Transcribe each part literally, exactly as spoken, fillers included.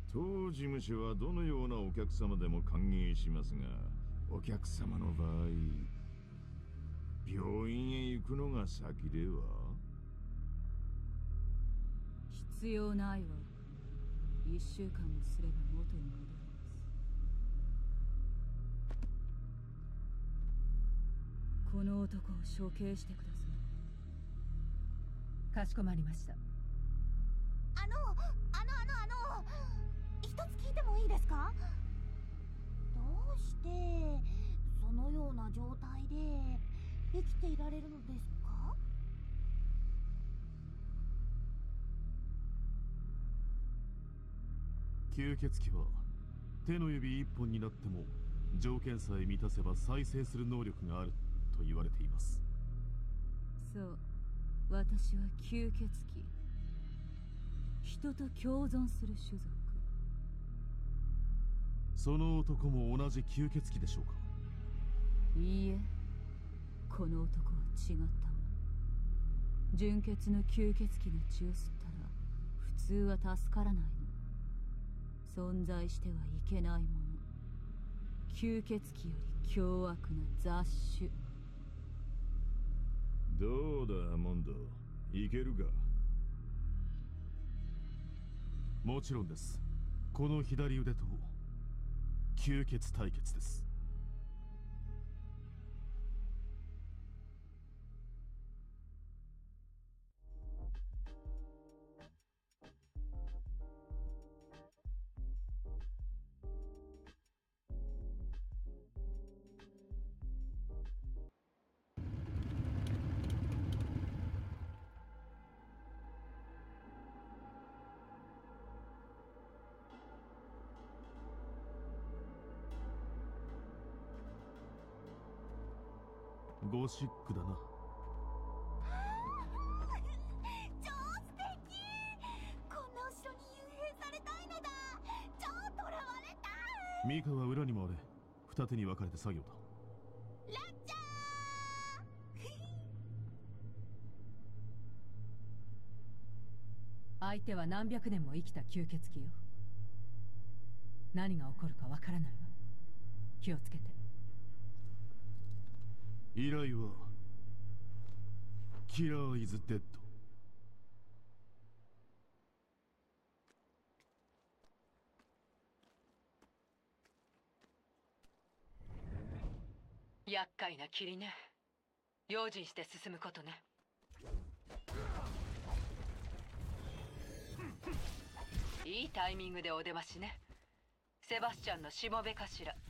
当事務所はどのようなお客様でも歓迎しますが、お客様の場合、病院へ行くのが先では？ 必要ないわ。一週間もすれば元に戻ります。この男を処刑してください。 かしこまりました。 あのあのあのあの一つ聞いてもいいですか？どうしてそのような状態で生きていられるのですか？ 吸血鬼は手の指一本になっても条件さえ満たせば再生する能力があると言われています。 そう、私は吸血鬼。人と共存する種族。 その男も同じ吸血鬼でしょうか？ いいえ、この男は違ったわ。純血の吸血鬼の血を吸ったら普通は助からないの。存在してはいけないもの。吸血鬼より凶悪な雑種。 どうだモンド、いけるか？ もちろんです。この左腕と吸血対決です。ゴシックだな。 超素敵！こんな後ろに幽閉されたいのだ。超囚われたい。 ミカは裏に回れ。二手に分かれて作業だ。 ラッチャー相手は何百年も生きた吸血鬼よ。何が起こるかわからないわ。気をつけて。 依頼はキラーイズデッド。 厄介な霧ね。用心して進むことね。いいタイミングでお出ましね。セバスチャンのしもべかしら。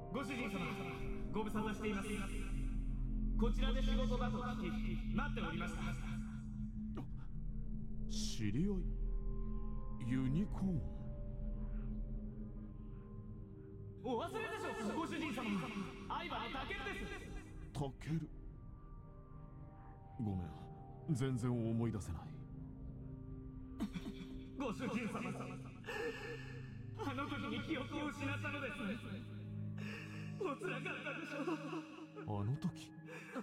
ご主人様、ご無沙汰しています。こちらで仕事だと聞き、待っておりました。 知り合い？ユニコーン？ お忘れでしょう、ご主人様。相葉のタケルです。 タケル？ごめん、全然思い出せない。 ご主人様、あの時に記憶を失ったのです。おつらかったでしょう。 あの時？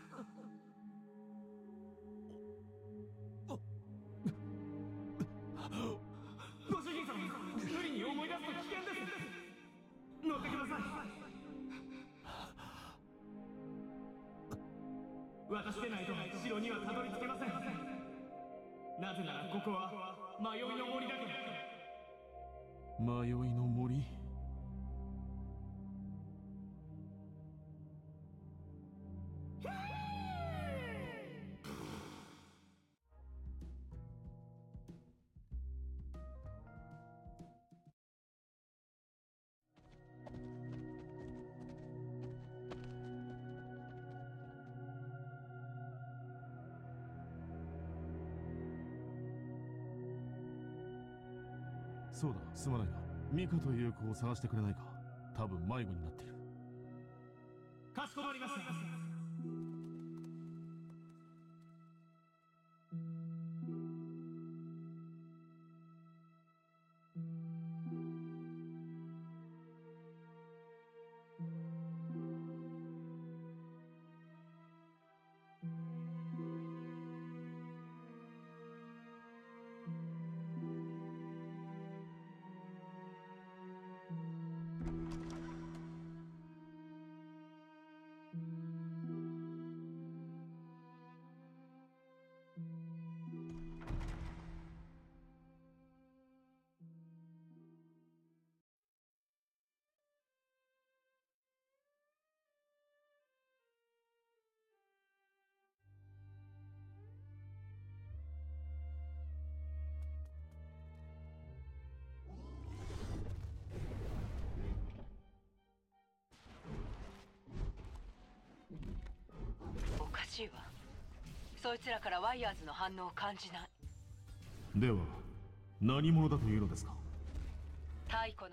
ご主人様、無理に思い出すと危険です。乗ってください。私でないと城にはたどり着けません。なぜならここは迷いの森だから。 迷いの森？そうだ、すまないがミカという子を探してくれないか。多分迷子になっている。 かしこまりました。 おかしいわ。そいつらからワイヤーズの反応を感じない。 では何者だというのですか？ 太古の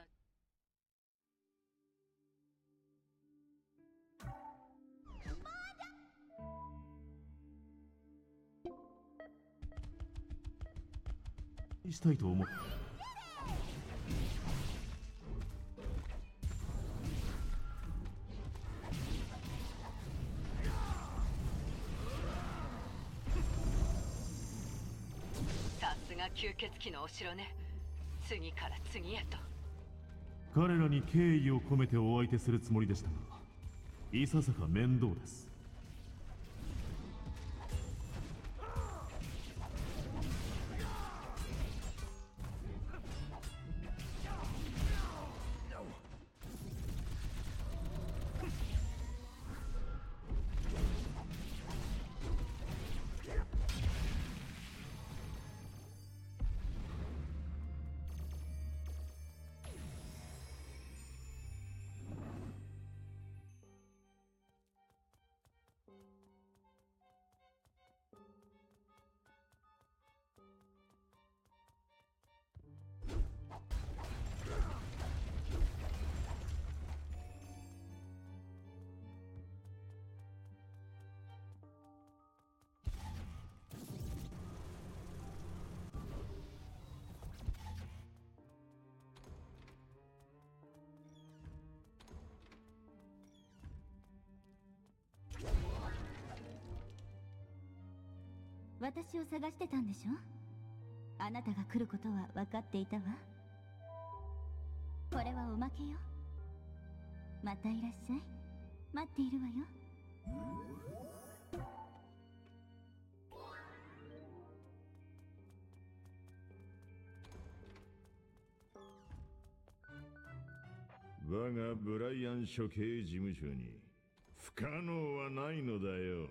したいと思う。 さすが吸血鬼のお城ね。次から次へと。 彼らに敬意を込めてお相手するつもりでしたが、いささか面倒です。 私を探してたんでしょ？あなたが来ることは分かっていたわ。これはおまけよ。またいらっしゃい。待っているわよ。 我がブライアン処刑事務所に不可能はないのだよ。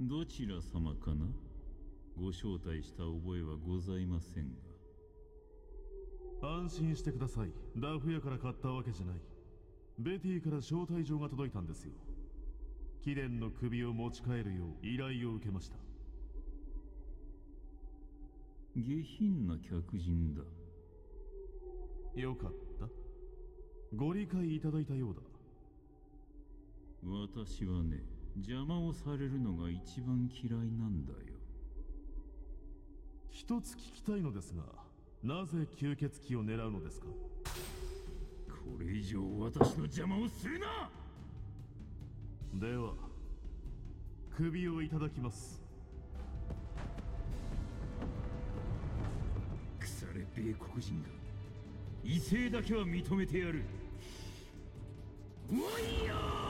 どちら様かな。ご招待した覚えはございませんが。 安心してください。ダフ屋から買ったわけじゃない。ベティから招待状が届いたんですよ。貴殿の首を持ち帰るよう依頼を受けました。 下品な客人だ。 よかった。ご理解いただいたようだ。 私はね、邪魔をされるのが一番嫌いなんだよ。 一つ聞きたいのですが、なぜ吸血鬼を狙うのですか？ これ以上私の邪魔をするな。 では首をいただきます。 腐れ米国人が異性だけは認めてやる。ワイヤー。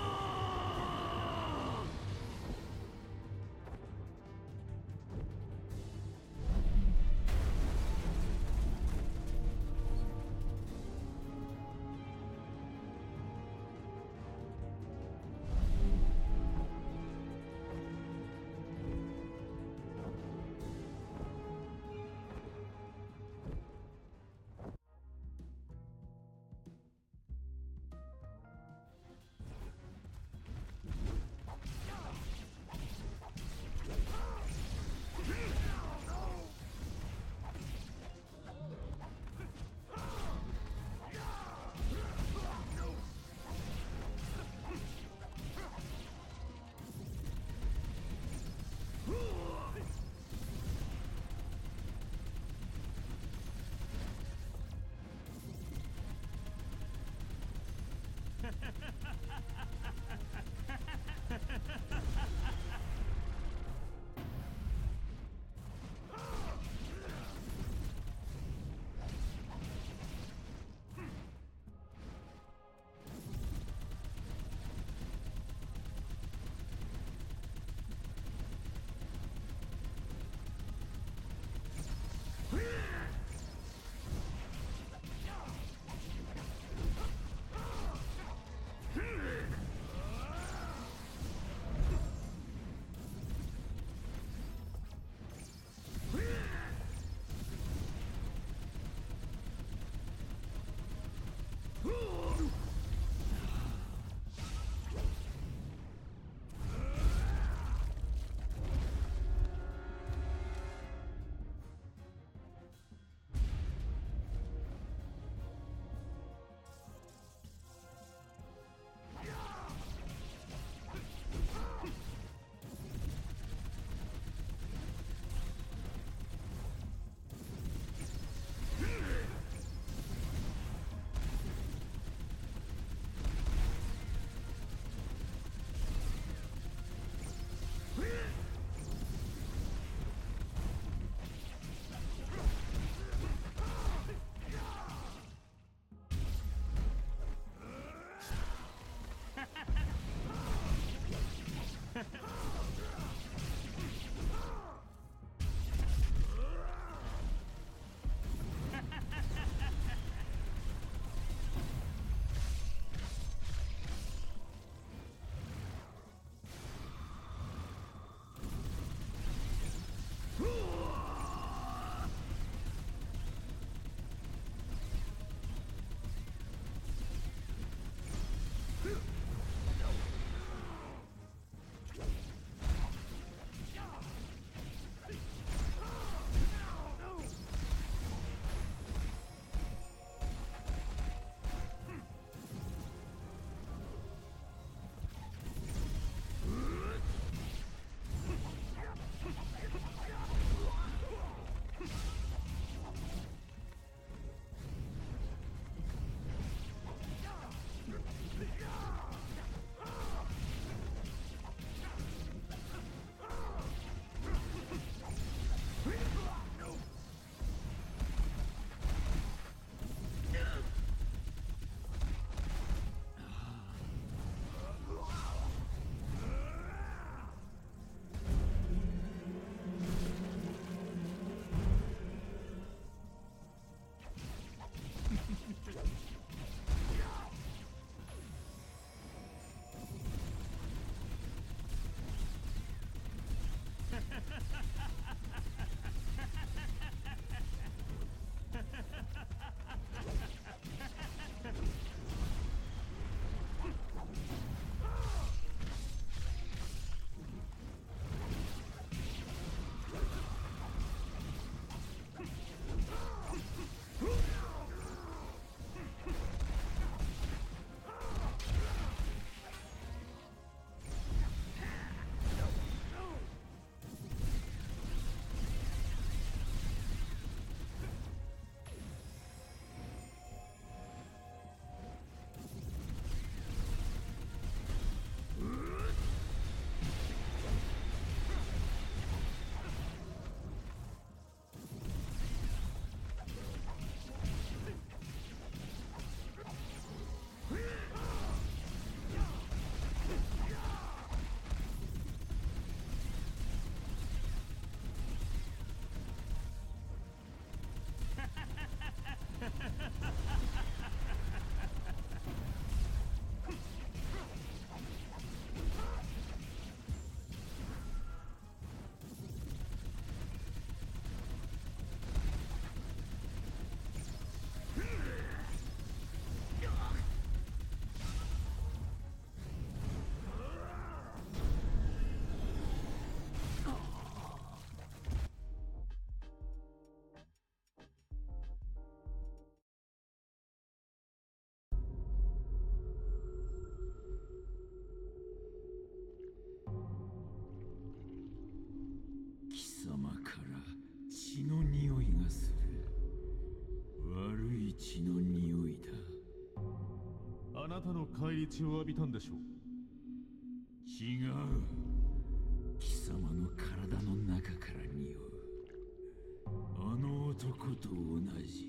あなたの返り血を浴びたんでしょう。 違う。貴様の体の中から匂うあの男と同じ。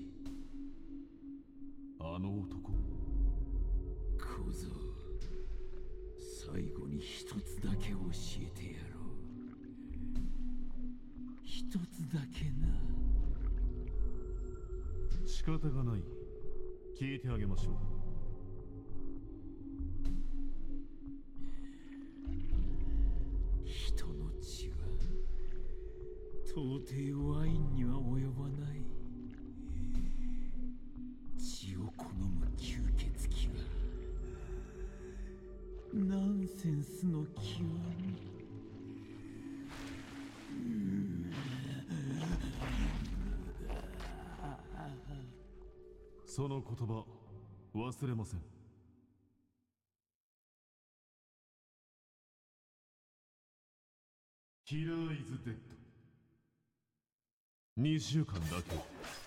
あの男。 小僧、最後に一つだけ教えてやろう。一つだけな。 仕方がない。聞いてあげましょう。 人の血は到底ワインには及ばない。血を好む吸血鬼はナンセンスの極み。 その言葉忘れません。キラーイズデッド。にしゅうかんだけ。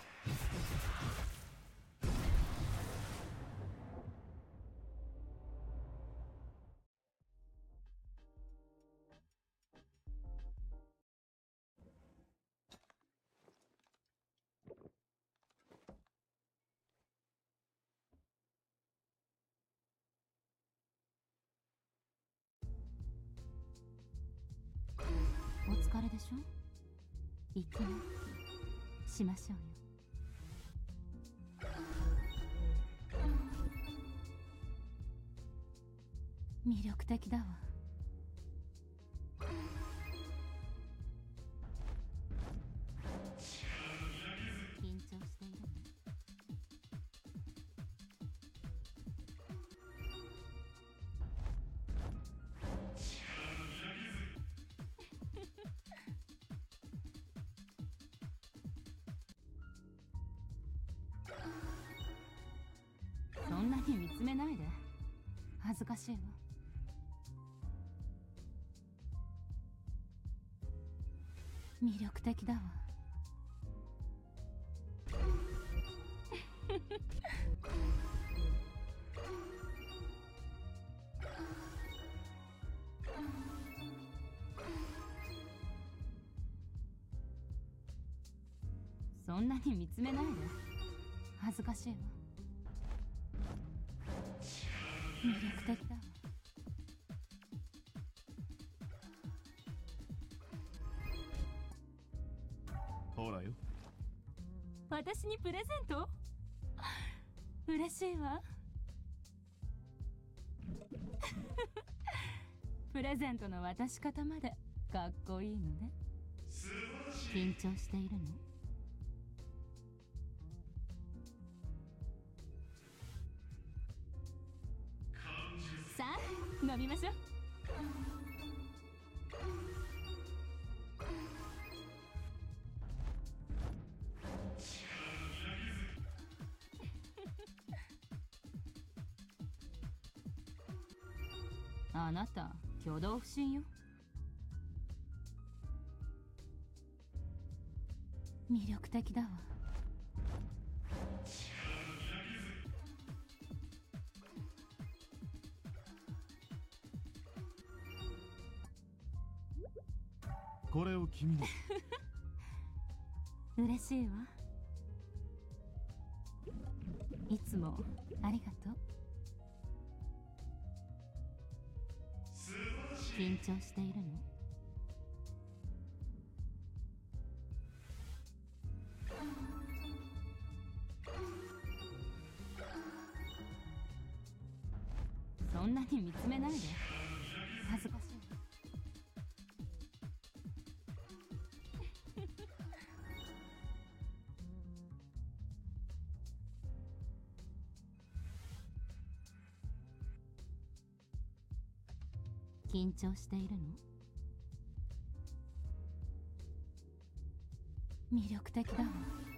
お疲れでしょ。行きなしましょうよ。魅力的だわ。緊張しているの？そんなに見つめないで。恥ずかしいわ。魅力的だわ。そんなに見つめないで。恥ずかしいわ。魅力的だわ。 ほらよ。 私にプレゼント？嬉しいわ。プレゼントの渡し方までかっこいいのね。緊張しているの？さあ飲みましょう。あなた挙動不審よ。魅力的だわ。 これを君に。 嬉しいわ。いつもありがとう。緊張しているの？そんなに見つめないで。恥ずかしい。緊張しているの？魅力的だわ。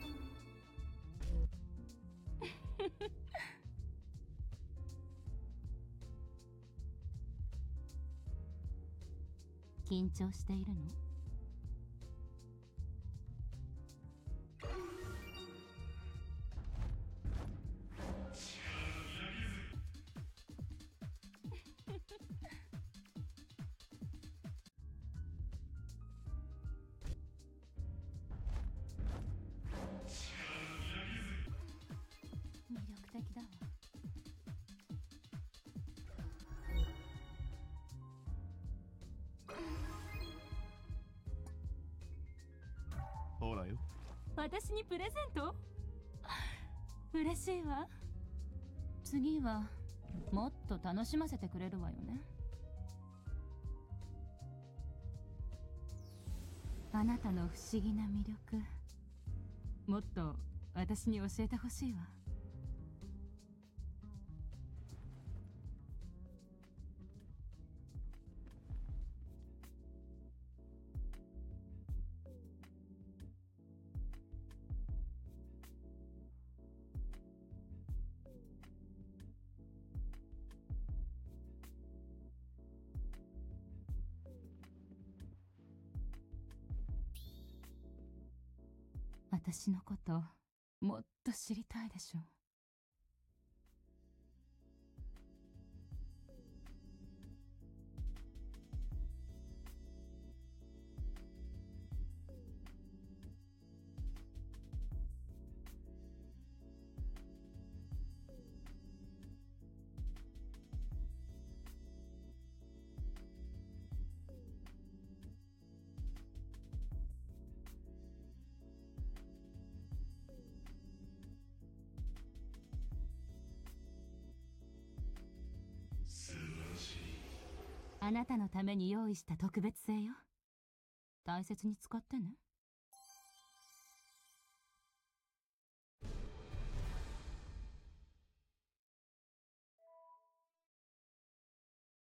緊張しているの？ 私にプレゼント？嬉しいわ。次はもっと楽しませてくれるわよね。あなたの不思議な魅力、もっと私に教えてほしいわ。私のこともっと知りたいでしょ。あなたのために用意した特別製よ。大切に使ってね。